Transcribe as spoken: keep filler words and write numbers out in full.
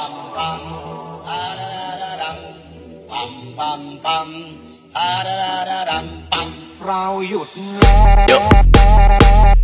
ปัมตาดาดาดัมปัมปัมปัมตาดาดาดัมปัมเราหยุดแล้ว